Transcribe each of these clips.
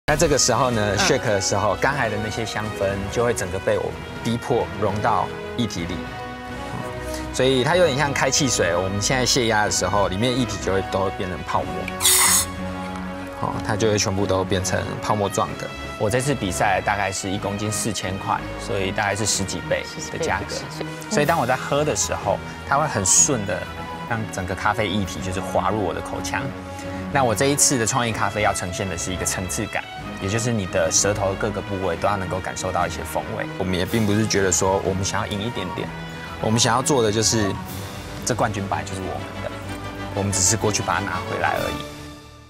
那这个时候呢，shake 的时候，刚才的那些香氛就会整个被我逼迫融到液体里，所以它有点像开汽水。我们现在泄压的时候，里面液体都会变成泡沫，它就会全部都变成泡沫状的。我这次比赛大概是1公斤4000块，所以大概是10几倍的价格。所以当我在喝的时候，它会很顺的让整个咖啡液体就是滑入我的口腔。那我这一次的创意咖啡要呈现的是一个层次感，也就是你的舌头的各个部位都要能够感受到一些风味。我们也并不是觉得说我们想要赢一点点，我们想要做的就是这冠军本来就是我们的，我们只是过去把它拿回来而已。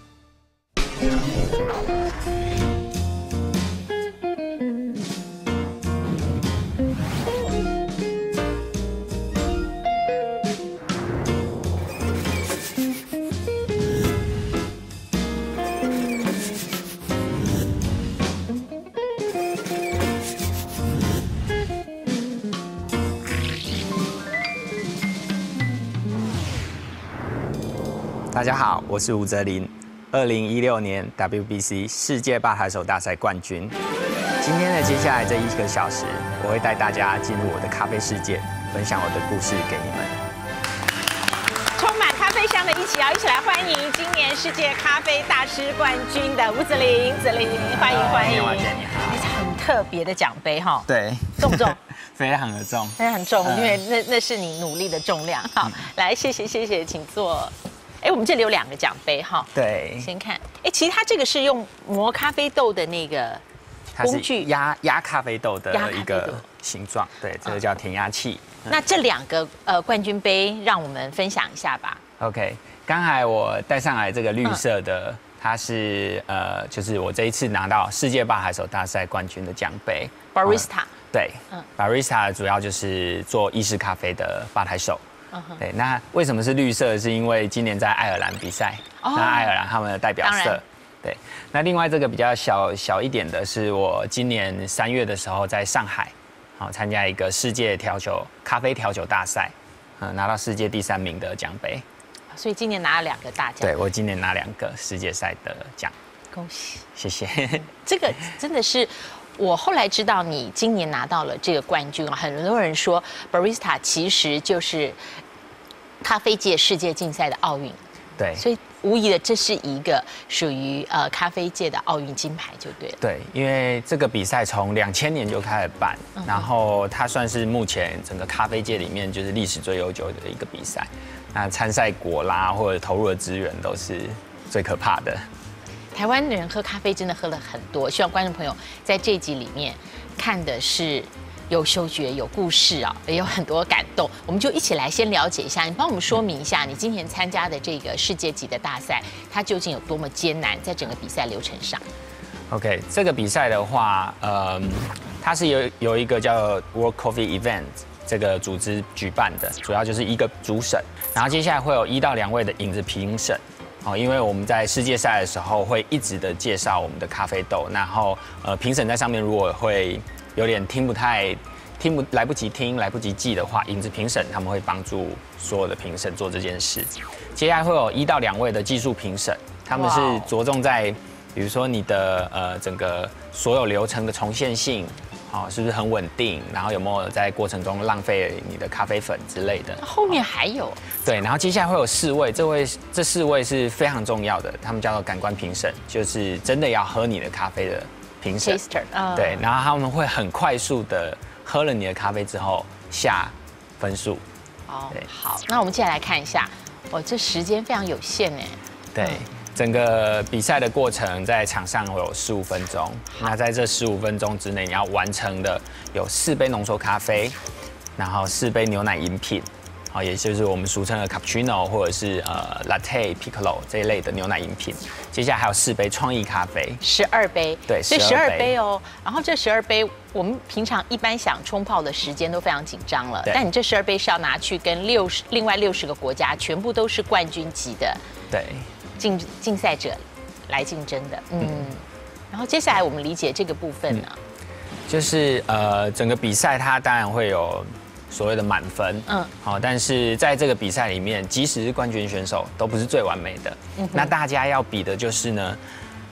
大家好，我是吴泽林，2016年 WBC 世界吧台手大赛冠军。今天的接下来这1个小时，我会带大家进入我的咖啡世界，分享我的故事给你们。 充满咖啡香的一起来欢迎今年世界咖啡大师冠军的吴泽林，泽林，欢迎欢迎。 华姐你好。 很特别的奖杯哈。 对。 重不重？ 非常的重。 非常重，因为那是你努力的重量。好，来，谢谢，请坐。我们这里有2个奖杯哈。 对。 先看，其实它这个是用磨咖啡豆的那个工具， 压咖啡豆的一个形状，对，这个叫填压器。 那这2个冠军杯，让我们分享一下吧。 OK， 刚才我带上来这个绿色的，它是就是我这一次拿到世界吧台手大赛冠军的奖杯 ，Barista。 对，Barista 主要就是做意式咖啡的吧台手。对，那为什么是绿色？是因为今年在爱尔兰比赛，那爱尔兰他们的代表色。对，那另外这个比较小一点的是我今年3月的时候在上海，参加一个世界咖啡调酒大赛，拿到世界第3名的奖杯。 所以今年拿了2个大奖。 对，我今年拿2个世界赛的奖。 恭喜， 谢谢。 这个真的是。我后来知道你今年拿到了这个冠军啊，很多人说 Barista 其实就是咖啡界世界竞赛的奥运， 对， 所以无疑的这是一个属于咖啡界的奥运金牌就对了。 对，因为这个比赛从2000年就开始办，然后它算是目前整个咖啡界里面就是历史最悠久的一个比赛，那参赛国啦或者投入的资源都是最可怕的。 台湾人喝咖啡真的喝了很多，希望观众朋友在这一集里面看的是有嗅觉、有故事啊，也有很多感动。我们就一起来先了解一下，你帮我们说明一下，你今年参加的这个世界级的大赛，它究竟有多么艰难，在整个比赛流程上。 OK， 这个比赛的话，它是有一个叫 World Coffee Event 这个组织举办的，主要就是一个主审，然后接下来会有1到2位的影子评审。因为我们在世界赛的时候会一直的介绍我们的咖啡豆，然后评审在上面如果会有点来不及听、来不及记的话，影子评审他们会帮助所有的评审做这件事。接下来会有1到2位的技术评审，他们是着重在比如说你的整个所有流程的重现性。是不是很稳定？然后有没有在过程中浪费你的咖啡粉之类的？ 后面还有对，然后接下来会有4位，这4位是非常重要的，他们叫做感官评审，就是真的要喝你的咖啡的评审。对，然后他们会很快速的喝了你的咖啡之后下分数。 对，好，那我们接下来看一下，这时间非常有限哎。 对。整个比赛的过程在场上会有15分钟，那在这15分钟之内，你要完成的有4杯浓缩咖啡，然后4杯牛奶饮品，也就是我们俗称的 cappuccino 或者是latte piccolo 这一类的牛奶饮品。接下来还有4杯创意咖啡 ，12杯， 对， 所以12杯哦。然后这12杯，我们平常一般想冲泡的时间都非常紧张了，但你这12杯是要拿去跟另外60个国家，全部都是冠军级的， 对。 竞赛者来竞争的，然后接下来我们理解这个部分呢， 就是整个比赛它当然会有所谓的满分，但是在这个比赛里面，即使是冠军选手都不是最完美的，那大家要比的就是呢，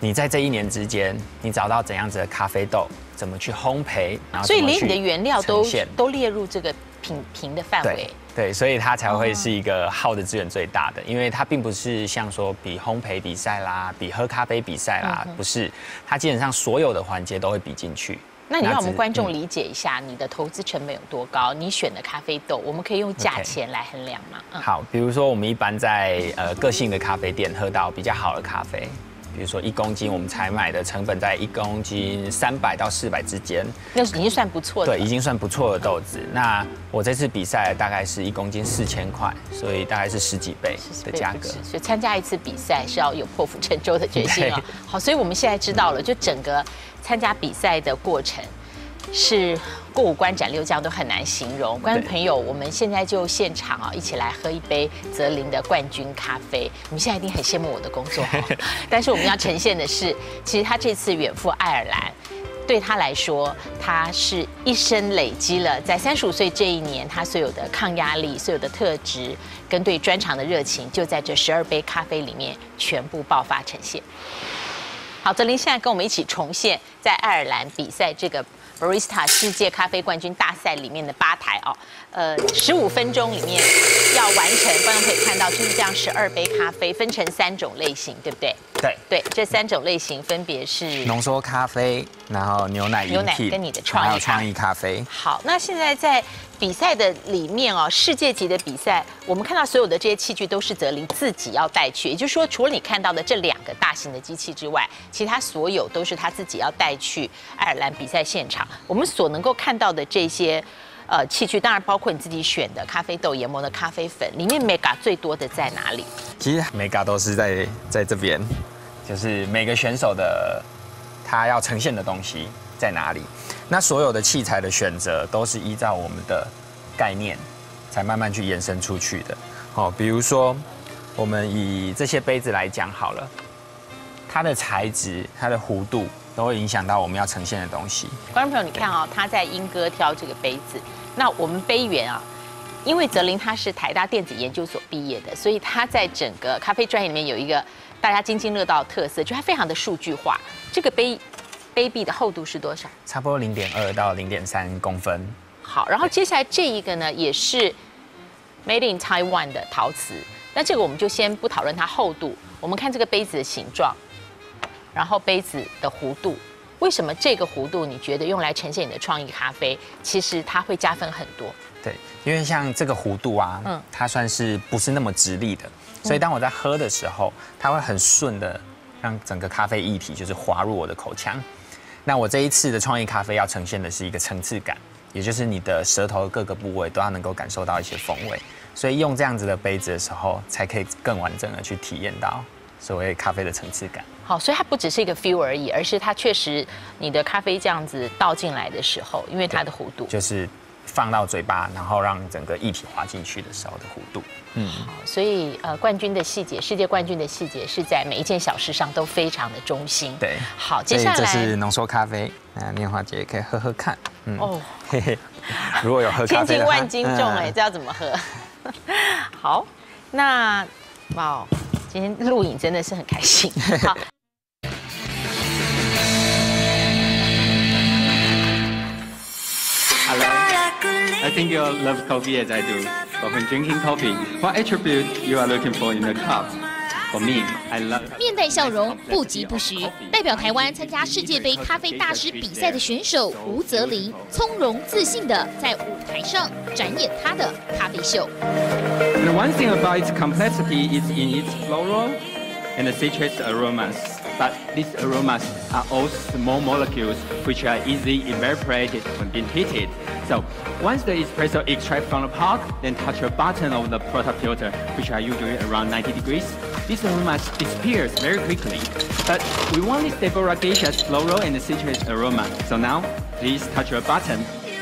你在这1年之间，你找到怎样子的咖啡豆，怎么去烘焙，然后所以连你的原料都列入这个评的范围。 对，所以它才会是一个耗的资源最大的，因为它并不是像说比烘焙比赛啦，比喝咖啡比赛啦，不是，它基本上所有的环节都会比进去。 那你让我们观众理解一下，你的投资成本有多高？你选的咖啡豆，我们可以用价钱来衡量吗？ 好，比如说我们一般在个性的咖啡店喝到比较好的咖啡。比如说1公斤，我们采买的成本在1公斤300到400之间， 那已经算不错的。 对，已经算不错的豆子。那我这次比赛大概是1公斤4000块，所以大概是10几倍的价格。 所以参加一次比赛是要有破釜沉舟的决心啊。好，所以我们现在知道了，就整个参加比赛的过程是过五关斩六将都很难形容。观众朋友，我们现在就现场啊，一起来喝一杯泽林的冠军咖啡。你们现在一定很羡慕我的工作，但是我们要呈现的是，其实他这次远赴爱尔兰，对他来说，他是一生累积了在35岁这一年，他所有的抗压力、所有的特质跟对专长的热情，就在这12杯咖啡里面全部爆发呈现。好，泽林现在跟我们一起重现在爱尔兰比赛这个Barista 世界咖啡冠军大赛里面的吧台哦，15分钟里面要完成，观众可以看到就是这样12杯咖啡分成3种类型，对不对？对，这3种类型分别是浓缩咖啡，然后牛奶跟你的创意咖啡。 好，那现在在比赛的里面哦，世界级的比赛，我们看到所有的这些器具都是泽林自己要带去，也就是说，除了你看到的这2个大型的机器之外，其他所有都是他自己要带去爱尔兰比赛现场。我们所能够看到的这些器具，当然包括你自己选的咖啡豆研磨的咖啡粉，里面 mega 最多的在哪里？ 其实 mega 都是在这边，就是每个选手的他要呈现的东西在哪里。那所有的器材的选择都是依照我们的概念，才慢慢去延伸出去的。哦，比如说我们以这些杯子来讲好了，它的材质、它的弧度都会影响到我们要呈现的东西。 观众朋友，你看啊，他在莺歌挑这个杯子，那我们杯缘啊，因为泽林他是台大电子研究所毕业的，所以他在整个咖啡专业里面有一个大家津津乐道的特色，就它非常的数据化。这个杯壁的厚度是多少？ 差不多0.2到0.3公分。 好，然后接下来这一个呢，也是 Made in Taiwan 的陶瓷。那这个我们就先不讨论它厚度，我们看这个杯子的形状，然后杯子的弧度。为什么这个弧度你觉得用来呈现你的创意咖啡，其实它会加分很多？ 对，因为像这个弧度啊，它算是不是那么直立的，所以当我在喝的时候，它会很顺的让整个咖啡液体就是滑入我的口腔。那我这一次的创意咖啡要呈现的是一个层次感，也就是你的舌头各个部位都要能够感受到一些风味，所以用这样子的杯子的时候，才可以更完整的去体验到所谓咖啡的层次感。 好，所以它不只是一个 feel 而已，而是它确实你的咖啡这样子倒进来的时候，因为它的弧度就是放到嘴巴，然后让整个液体滑进去的时候的弧度。 好，所以冠军的细节，世界冠军的细节是在每一件小事上都非常的忠心。 对， 好，接下来这是浓缩咖啡，念华姐也可以喝喝看。 哦， 嘿嘿，如果有喝咖啡的话， 千斤万斤重哎，这要怎么喝？好，那哇，今天录影真的是很开心。好。 I think you love coffee as I do. But when drinking coffee, what attribute you are looking for in a cup? For me, I love. 面带笑容，不疾不徐，代表台湾参加世界杯咖啡大师比赛的选手吴泽林，从容自信地在舞台上展演他的咖啡秀。 And one thing about its complexity is in its floral and the citrus aromas. But these aromas are all small molecules which are easily evaporated when being heated. So once the espresso extract from the pot, then touch a button of the portafilter, which are usually around 90 degrees. These aromas disappears very quickly. But we want this deboragious floral and citrus aroma. So now, please touch your button.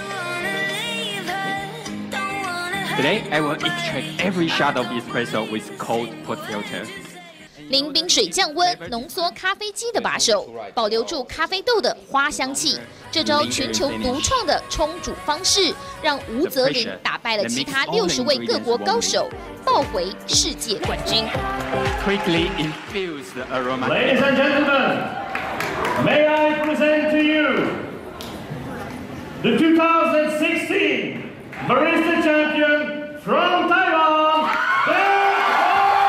Today, I will extract every shot of espresso with cold portafilter. 淋冰水降温，浓缩咖啡机的把手，保留住咖啡豆的花香气。这招全球独创的冲煮方式，让吴泽林打败了其他60位各国高手， 抱回世界冠军。 Quickly infuse the aroma. Ladies and gentlemen, may I present to you the 2016 Barista Champion from Taiwan, Ben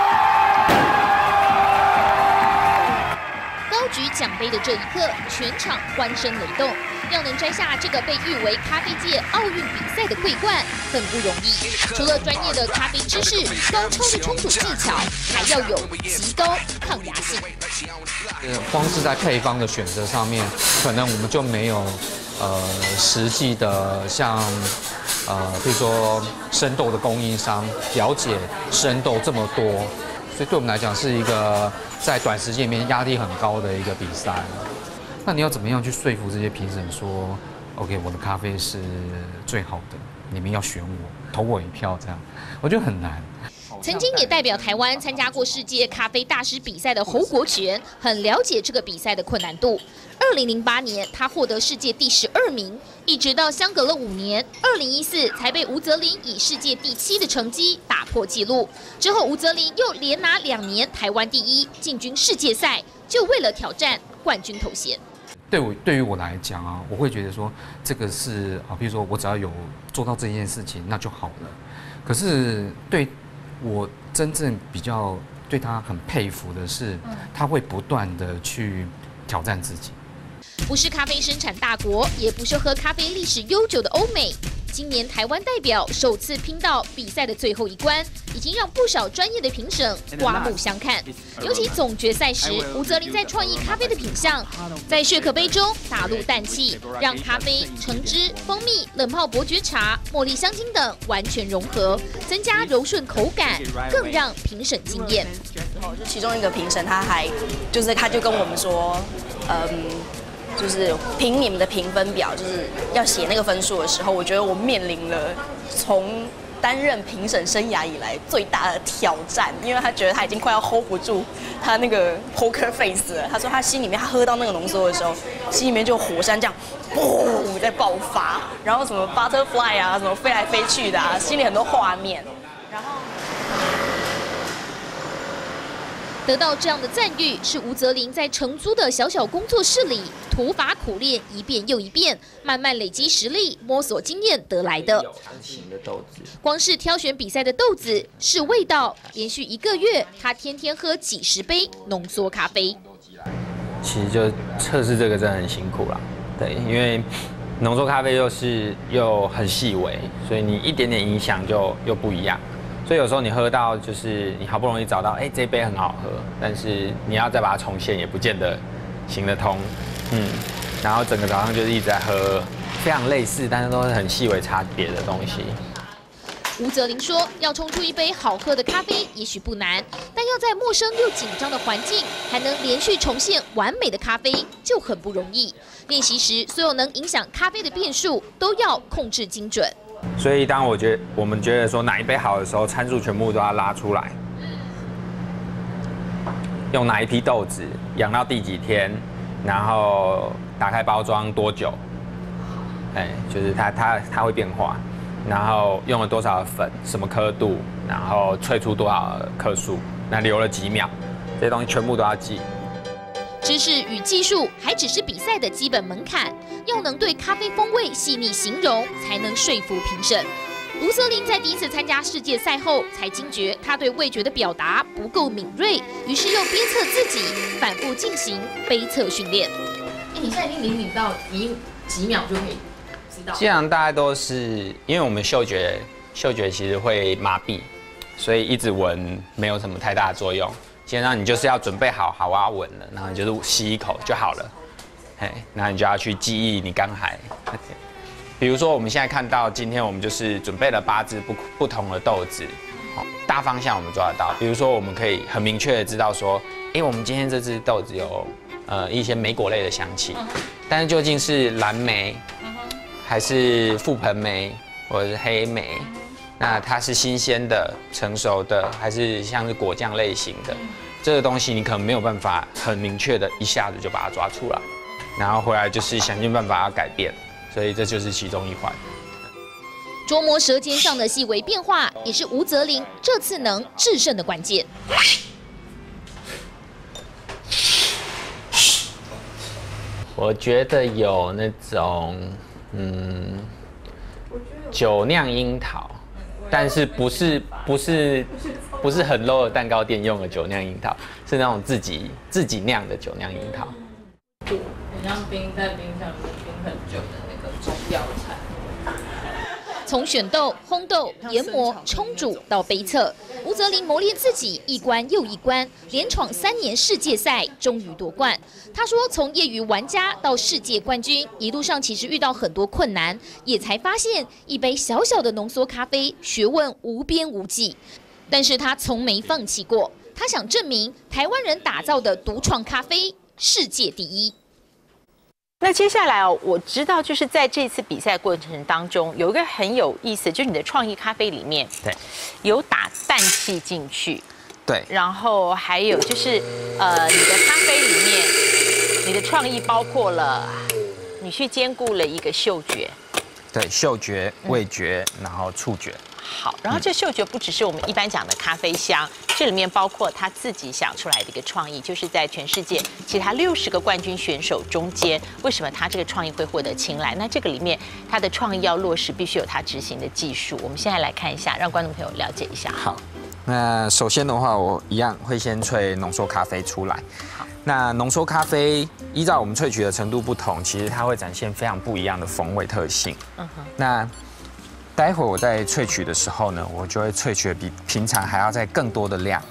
高举奖杯的这一刻，全场欢声雷动。要能摘下这个被誉为咖啡界奥运比赛的桂冠，很不容易。除了专业的咖啡知识、高超的冲煮技巧，还要有极高抗压性。 光是在配方的选择上面，可能我们就没有实际的像比如说生豆的供应商了解生豆这么多，所以对我们来讲是一个在短时间里面压力很高的一个比赛。那你要怎么样去说服这些评审说 ，OK， 我的咖啡是最好的，你们要选我，投我一票，这样我觉得很难。 曾经也代表台湾参加过世界咖啡大师比赛的侯国权，很了解这个比赛的困难度。2008年，他获得世界第12名，一直到相隔了5年，2014才被吴泽林以世界第7的成绩打破纪录。之后，吴泽林又连拿2年台湾第1，进军世界赛，就为了挑战冠军头衔。 对于我来讲啊，我会觉得说这个是啊，比如说我只要有做到这件事情，那就好了。可是对我真正比较对他很佩服的是，他会不断的去挑战自己。 不是咖啡生产大国，也不是喝咖啡历史悠久的欧美。今年台湾代表首次拼到比赛的最后一关，已经让不少专业的评审刮目相看。尤其总决赛时，吴泽林在创意咖啡的品项，在雪可杯中打入氮气，让咖啡、橙汁、蜂蜜、冷泡伯爵茶、茉莉香精等完全融合，增加柔顺口感，更让评审惊艳。 就其中一个评审，他就跟我们说，就是评你们的评分表，就是要写那个分数的时候，我觉得我面临了从担任评审生涯以来最大的挑战，因为他觉得他已经快要 hold 不住他那个 poker face 了。他说他心里面，他喝到那个浓缩的时候，心里面就火山这样，砰在爆发，然后什么 butterfly 啊，什么飞来飞去的啊，心里很多画面，然后。 得到这样的赞誉，是吴泽林在承租的小小工作室里土法苦练一遍又一遍，慢慢累积实力、摸索经验得来的。光是挑选比赛的豆子、试味道，连续1个月，他天天喝几10杯浓缩咖啡。 其实就测试这个真的很辛苦啦，对，因为浓缩咖啡又很细微，所以你一点点影响又不一样。所以有时候你喝到就是你好不容易找到，这杯很好喝，但是你要再把它重现也不见得行得通，然后整个早上就是一直在喝非常类似，但是都是很细微差别的东西。 吴泽林说，要冲出一杯好喝的咖啡也许不难，但要在陌生又紧张的环境，还能连续重现完美的咖啡就很不容易。练习时，所有能影响咖啡的变数都要控制精准。 所以当我们觉得说哪一杯好的时候，参数全部都要拉出来，用哪一批豆子，养到第几天，然后打开包装多久，就是它会变化，然后用了多少的粉，什么刻度，然后萃出多少克数，那留了几秒，这些东西全部都要记。 知识与技术还只是比赛的基本门槛，要能对咖啡风味细腻形容，才能说服评审。吴泽林在第一次参加世界赛后，才惊觉他对味觉的表达不够敏锐，于是又鞭策自己，反复进行杯测训练。 你现在已经灵敏到你几秒就可以知道？ 基本上大家都是因为我们嗅觉其实会麻痹，所以一直闻没有什么太大的作用。基本上你就是要准备好我要闻了，然后你就是吸一口就好了，然后你就要去记忆你刚才。比如说我们现在看到，今天我们就是准备了8支不同的豆子，大方向我们抓得到。比如说我们可以很明确的知道说，我们今天这支豆子有一些莓果类的香气，但是究竟是蓝莓，还是覆盆莓，或者是黑莓？那它是新鲜的、成熟的，还是像是果酱类型的？这个东西你可能没有办法很明确的一下子就把它抓出来，然后回来就是想尽办法要改变，所以这就是其中一环。 琢磨舌尖上的细微变化，也是吴泽林这次能制胜的关键。 我觉得有那种酒酿樱桃，但是不是很 low 的蛋糕店用的酒酿樱桃，是那种自己酿的酒酿樱桃。 很像在冰箱里冰很久的那个中药材。 从选豆、烘豆、研磨、冲煮到杯测，吴泽林磨练自己一关又一关，连闯3年世界赛，终于夺冠。他说，从业余玩家到世界冠军，一路上其实遇到很多困难，也才发现一杯小小的浓缩咖啡学问无边无际。但是他从没放弃过，他想证明台湾人打造的独创咖啡世界第一。 那接下来哦，我知道就是在这次比赛过程当中，有一个很有意思，就是你的创意咖啡里面， 对， 有打氮气进去， 对， 然后还有就是你的咖啡里面，你的创意包括了你去兼顾了一个嗅觉， 对，嗅觉、味觉，然后触觉。 好，然后这嗅觉不只是我们一般讲的咖啡香，这里面包括他自己想出来的一个创意，就是在全世界其他60个冠军选手中间，为什么他这个创意会获得青睐？那这个里面他的创意要落实，必须有他执行的技术。我们现在来看一下，让观众朋友了解一下。 好，那首先的话，我一样会先萃浓缩咖啡出来。 好， 那浓缩咖啡依照我们萃取的程度不同，其实它会展现非常不一样的风味特性。那待会我在萃取的时候呢，我就会萃取的比平常还要再更多的量。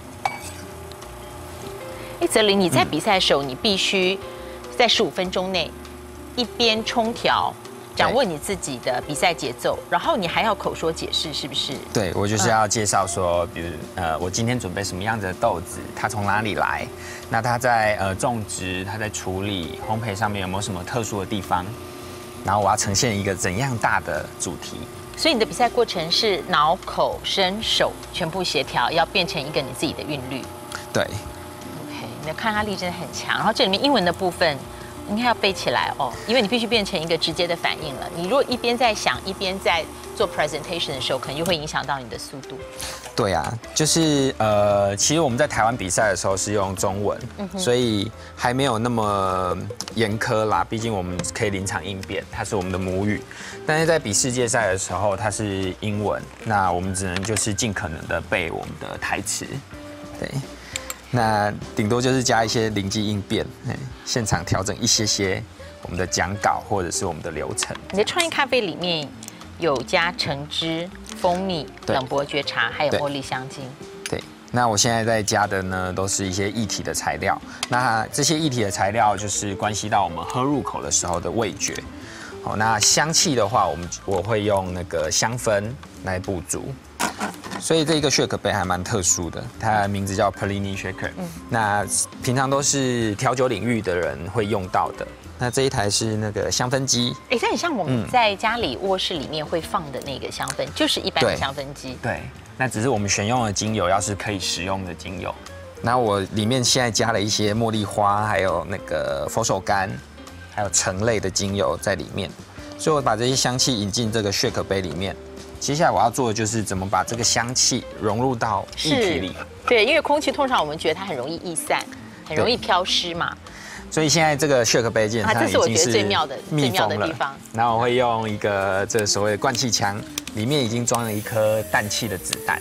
泽林，你在比赛的时候，你必须在15分钟内一边冲调，掌握你自己的比赛节奏，然后你还要口说解释，是不是？ 对，我就是要介绍说，比如我今天准备什么样子的豆子，它从哪里来，那它在种植、它在处理、烘焙上面有没有什么特殊的地方，然后我要呈现一个怎样大的主题。 所以你的比赛过程是脑、口、身、手全部协调，要变成一个你自己的韵律。 对。 OK， 你的抗压力真的很强。然后这里面英文的部分应该要背起来哦，因为你必须变成一个直接的反应了。你如果一边在想，一边在做 presentation 的时候，可能就会影响到你的速度。 对啊，就是其实我们在台湾比赛的时候是用中文，所以还没有那么严苛啦。毕竟我们可以临场应变，它是我们的母语。但是在比世界赛的时候，它是英文，那我们只能就是尽可能的背我们的台词，对。那顶多就是加一些灵机应变，现场调整一些我们的讲稿或者是我们的流程。 你的创意咖啡里面有加橙汁、蜂蜜、冷伯爵茶，还有茉莉香精。 对，那我现在在加的呢，都是一些液体的材料。那这些液体的材料就是关系到我们喝入口的时候的味觉。好，那香气的话，我会用那个香氛来补足。所以这个 shake 杯还蛮特殊的，它的名字叫 Perlini Shaker。那平常都是调酒领域的人会用到的。那这一台是那个香氛机， 这很像我们在家里卧室里面会放的那个香氛，就是一般的香氛机。 对，那只是我们选用的精油要是可以食用的精油。那我里面现在加了一些茉莉花，还有那个佛手柑，还有橙类的精油在里面，所以我把这些香气引进这个 shake 杯里面。接下来我要做的就是怎么把这个香气融入到液体里。 对，因为空气通常我们觉得它很容易逸散，很容易飘失嘛。 所以现在这个 shake 杯基本上已经是最妙的地方。 然后我会用一个这所谓的灌气枪，里面已经装了一颗氮气的子弹。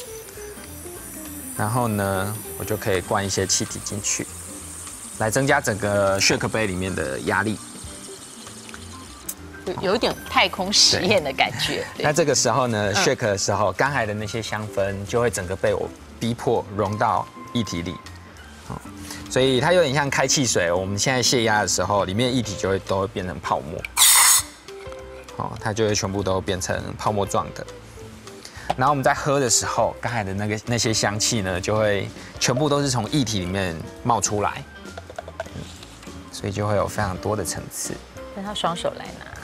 然后呢，我就可以灌一些气体进去，来增加整个 shake 杯里面的压力。 有一点太空实验的感觉。 那这个时候呢 ，shake 的时候，刚才的那些香氛就会整个被我逼迫融到液体里，所以它有点像开汽水。我们现在泄压的时候，里面液体都会变成泡沫，它就会全部都变成泡沫状的。然后我们在喝的时候，刚才的那些香气呢，就会全部都是从液体里面冒出来，所以就会有非常多的层次。 让他双手来拿。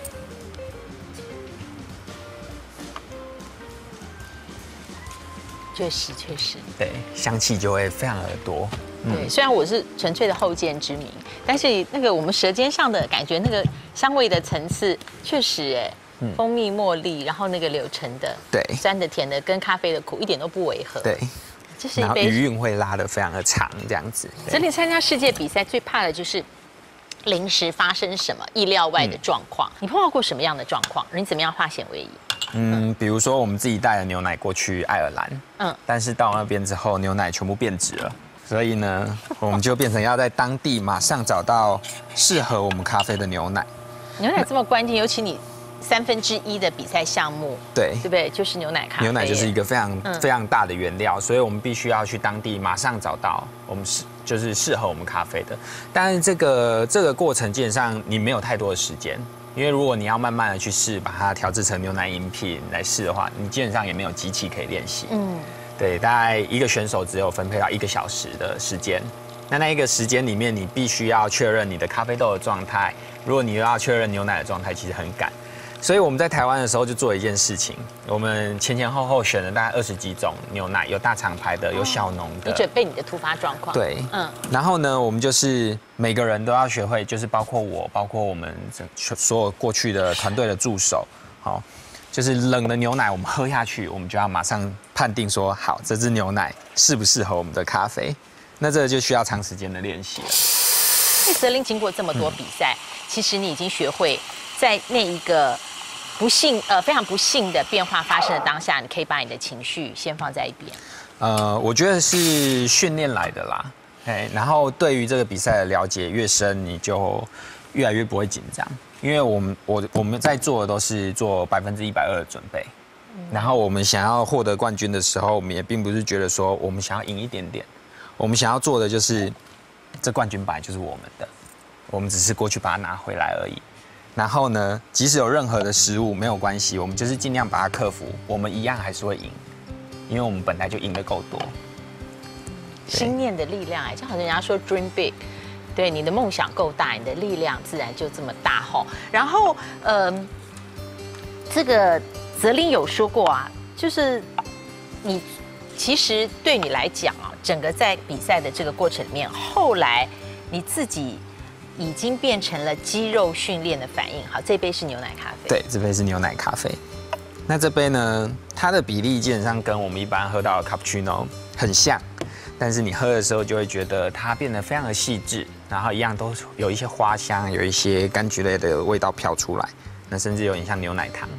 确实， 对，香气就会非常的多。 对，虽然我是纯粹的后见之明，但是那个我们舌尖上的感觉，那个香味的层次，确实蜂蜜、茉莉，然后那个柳橙的， 对， 酸的、甜的跟咖啡的苦一点都不违和。 对， 这是一杯。 然后余韵会拉得非常的长，这样子。 所以你参加世界比赛最怕的就是临时发生什么意料外的状况。你碰到过什么样的状况？你怎么样化险为夷？ 比如说我们自己带了牛奶过去爱尔兰，但是到那边之后牛奶全部变质了。所以呢，我们就变成要在当地马上找到适合我们咖啡的牛奶。 牛奶这么关键，尤其你1/3的比赛项目， 对不对？就是牛奶咖啡。 牛奶就是一个非常大的原料，所以我们必须要去当地马上找到我们就是适合我们咖啡的。但是这个过程基本上你没有太多的时间，因为如果你要慢慢的去试，把它调制成牛奶饮品来试的话，你基本上也没有机器可以练习。对，大概一个选手只有分配到1个小时的时间。那一个时间里面，你必须要确认你的咖啡豆的状态。如果你又要确认牛奶的状态，其实很赶。所以我们在台湾的时候就做了一件事情，我们前后选了大概20几种牛奶，有大厂牌的，有小农的。 你准备你的突发状况。 对，然后呢，我们就是每个人都要学会，就是包括我，包括我们所有过去的团队的助手，好。就是冷的牛奶，我们喝下去，我们就要马上判定说，好，这支牛奶适不适合我们的咖啡？那这就需要长时间的练习了。 泽林经过这么多比赛，其实你已经学会在那一个非常不幸的变化发生的当下，你可以把你的情绪先放在一边。 我觉得是训练来的啦，然后对于这个比赛的了解越深，你就越来越不会紧张。因为我们在做的都是做120%的准备，然后我们想要获得冠军的时候，我们也并不是觉得说我们想要赢一点点，我们想要做的就是这冠军本来就是我们的，我们只是过去把它拿回来而已。然后呢，即使有任何的失误没有关系，我们就是尽量把它克服，我们一样还是会赢，因为我们本来就赢得够多。 心念的力量，就好像人家说 dream big。对，你的梦想够大，你的力量自然就这么大吼。然后，这个泽林有说过啊，就是你其实对你来讲啊，整个在比赛的这个过程里面，后来你自己已经变成了肌肉训练的反应。好，这杯是牛奶咖啡。 对，这杯是牛奶咖啡。那这杯呢，它的比例基本上跟我们一般喝到的 cappuccino 很像。但是你喝的时候就会觉得它变得非常的细致，然后一样都有一些花香，有一些柑橘类的味道飘出来，那甚至有点像牛奶糖。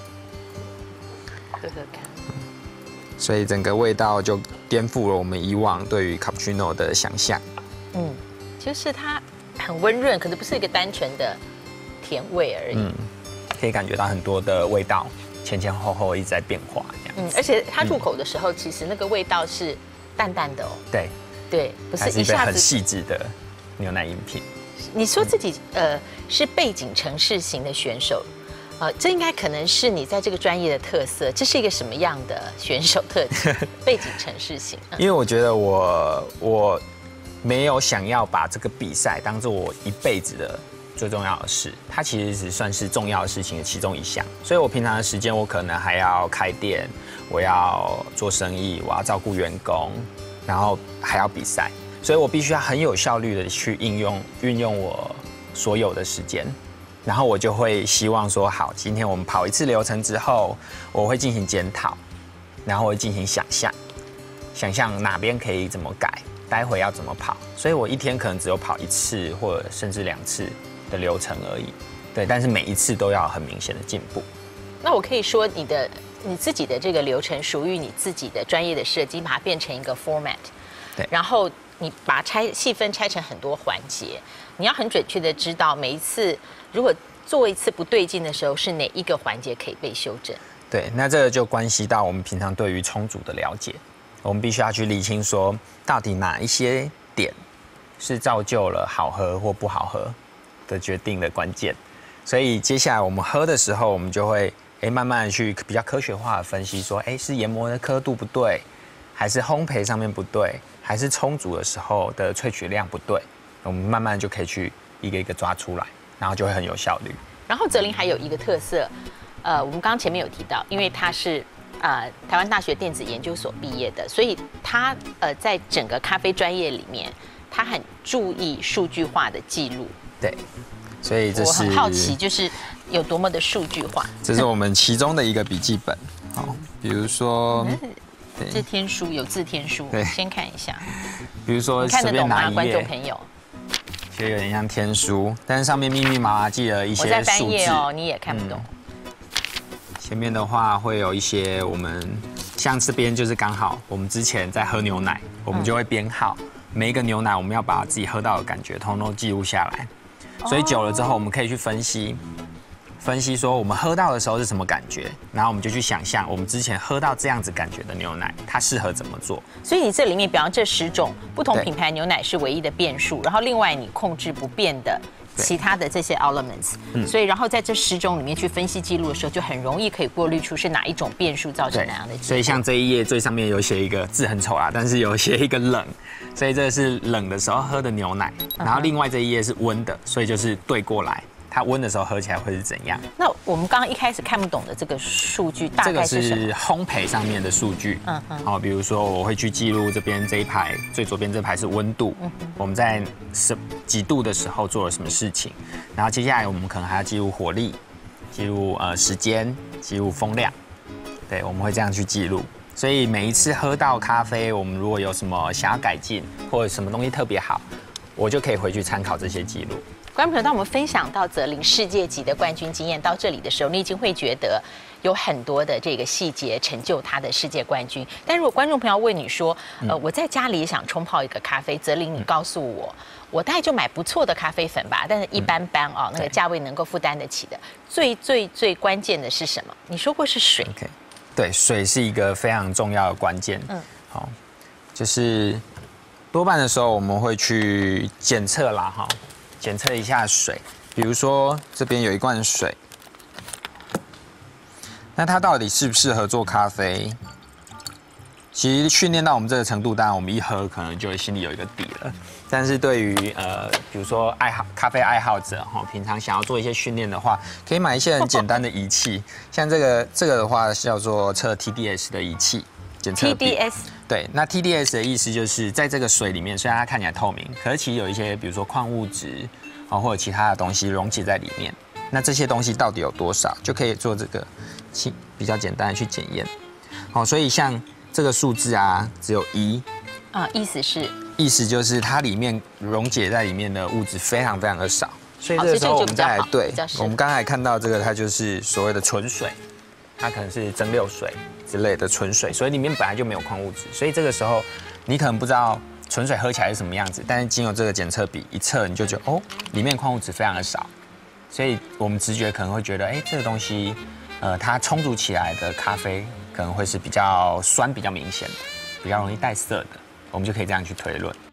喝喝看。 所以整个味道就颠覆了我们以往对于 cappuccino 的想象。 就是它很温润，可是不是一个单纯的甜味而已。 可以感觉到很多的味道前后一直在变化这样。 而且它入口的时候，其实那个味道是淡淡的哦。对，不是一下子。 很细致的牛奶饮品。 你说自己是背景城市型的选手，这应该可能是你在这个专业的特色。这是一个什么样的选手特质？背景城市型。 因为我觉得我没有想要把这个比赛当做我一辈子的最重要的事，它其实只算是重要的事情的其中一项。所以我平常的时间，我可能还要开店，我要做生意，我要照顾员工，然后还要比赛，所以我必须要很有效率的去运用我所有的时间。然后我就会希望说，好，今天我们跑一次流程之后，我会进行检讨，然后我会进行想象哪边可以怎么改，待会要怎么跑。所以我一天可能只有跑1次或者甚至2次的流程而已。对，但是每一次都要很明显的进步。 那我可以说你自己的这个流程属于你自己的专业的设计，把它变成一个 format， 对， 然后你把它细分拆成很多环节，你要很准确的知道每一次如果做一次不对劲的时候，是哪一个环节可以被修正。 对，那这个就关系到我们平常对于冲煮的了解，我们必须要去厘清说，到底哪一些点是造就了好喝或不好喝的决定的关键。所以接下来我们喝的时候，我们就会慢慢的去比较科学化的分析说，是研磨的刻度不对，还是烘焙上面不对，还是冲煮的时候的萃取量不对，我们慢慢就可以去一个一个抓出来，然后就会很有效率。 然后泽林还有一个特色，我们刚刚前面有提到，因为他是台湾大学电子研究所毕业的，所以他在整个咖啡专业里面，他很注意数据化的记录。 对，所以这是我很好奇，就是有多么的数据化。 这是我们其中的一个笔记本，好，比如说， 这天书有字天书， 对， 先看一下。 比如说你看得随便懂吗，观拿一页众朋友？ 其实有点像天书，但是上面密密麻麻记了一些我在翻数字页哦，你也看不懂。 前面的话会有一些我们像这边就是刚好我们之前在喝牛奶，我们就会编号每一个牛奶，我们要把自己喝到的感觉通通记录下来。所以久了之后，我们可以去分析说我们喝到的时候是什么感觉，然后我们就去想象我们之前喝到这样子感觉的牛奶，它适合怎么做。 所以你这里面，比方这10种不同对品牌牛奶是唯一的变数，然后另外你控制不变的其他的这些 elements，所以然后在这10种里面去分析记录的时候，就很容易可以过滤出是哪一种变数造成哪样的结果。 所以像这一页最上面有写一个字很丑啊，但是有写一个冷，所以这是冷的时候喝的牛奶，然后另外这一页是温的，所以就是对过来。它温的时候喝起来会是怎样？ 那我们刚刚一开始看不懂的这个数据大概是什么？ 这个是烘焙上面的数据。好，比如说我会去记录这边这一排最左边这排是温度，我们在几度的时候做了什么事情，然后接下来我们可能还要记录火力，记录时间，记录风量，对，我们会这样去记录。所以每一次喝到咖啡，我们如果有什么想要改进或者什么东西特别好，我就可以回去参考这些记录。 观众朋友，当我们分享到泽林世界级的冠军经验到这里的时候，你已经会觉得有很多的这个细节成就他的世界冠军。但如果观众朋友问你说，我在家里也想冲泡一个咖啡，泽林，你告诉我，我大概就买不错的咖啡粉吧，但是一般般啊，那个价位能够负担得起的。最关键的是什么？你说过是水。 对，水是一个非常重要的关键。好，就是多半的时候我们会去检测啦，哈。检测一下水，比如说这边有一罐水，那它到底适不适合做咖啡？其实训练到我们这个程度，当然我们一喝可能就心里有一个底了。但是对于比如说咖啡爱好者哈，平常想要做一些训练的话，可以买一些很简单的仪器，像这个的话叫做测 TDS 的仪器。检测 TDS 对，那 TDS 的意思就是在这个水里面，虽然它看起来透明，可是其实有一些比如说矿物质或者其他的东西溶解在里面。那这些东西到底有多少，就可以做这个比较简单的去检验。好，所以像这个数字啊，只有1意思就是它里面溶解在里面的物质非常非常的少。所以这个时候我们再来对，我们刚才看到这个，它就是所谓的纯水。它可能是蒸馏水之类的纯水，所以里面本来就没有矿物质，所以这个时候你可能不知道纯水喝起来是什么样子，但是经由这个检测笔一测，你就觉得里面矿物质非常的少，所以我们直觉可能会觉得，这个东西，它冲煮起来的咖啡可能会是比较酸、比较明显的，比较容易带涩的，我们就可以这样去推论。